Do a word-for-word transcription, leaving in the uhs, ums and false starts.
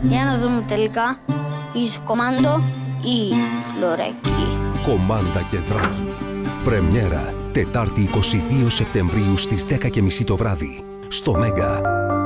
Για να δούμε τελικά. Είσαι Κομάντο ή Φλωράκι. Κομάντα και Δράκη. Πρεμιέρα Τετάρτη εικοστή δεύτερη Σεπτεμβρίου στις δέκα και μισή το βράδυ. Στο Μέγκα.